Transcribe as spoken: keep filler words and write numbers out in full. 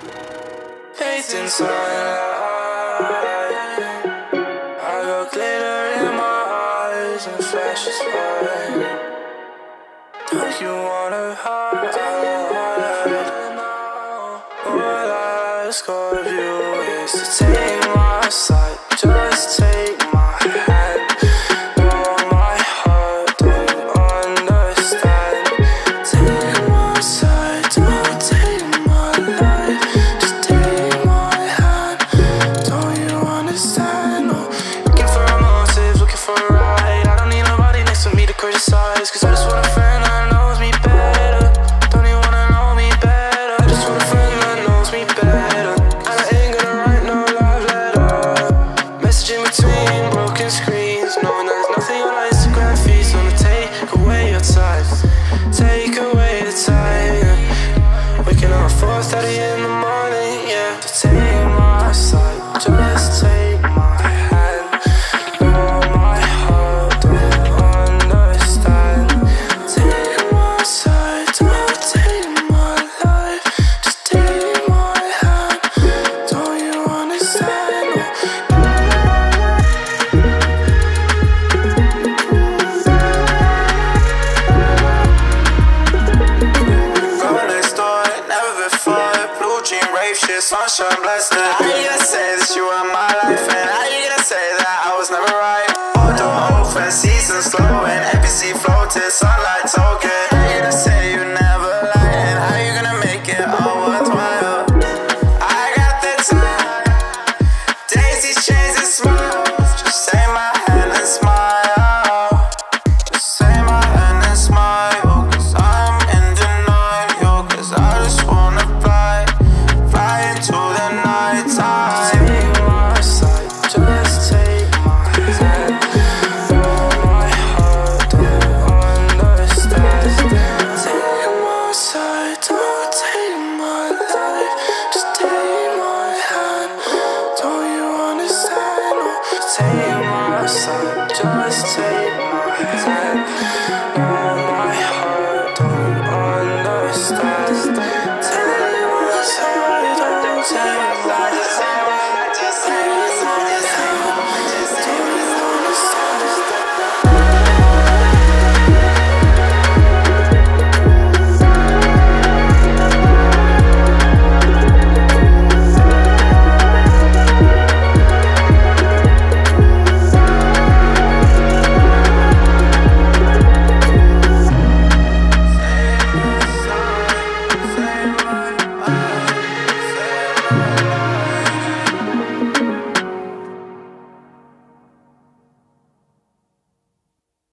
Faith in sunlight. I got glitter in my eyes and flashes fire. Don't you wanna hide? All I ask of you is to take my side, just take my hand. Know my heart, don't you understand? Take my side, don't take my life. Just take my hand, don't you understand? No. Looking for a motive, looking for a ride. I don't need nobody next to me to criticize, cause I just want a friend that knows me better. Don't even wanna know me better. I just want a friend that knows me better. And I ain't gonna write no love letter. Messaging between broken screens, knowing there's nothing on our Instagram feeds. Wanna take away your time, take away the time, yeah. Waking up at four thirty in the morning, yeah. Just take my side, just take my hand. Know my heart, don't understand. Take my side, don't take my life. Just take my hand, don't you understand? Girl next door, never before. Blue jean rave shit, sunshine blasted. How you gonna say that you were my life? And how you gonna say that I was never right? Auto open, season slow, and N P C floated, sunlight token.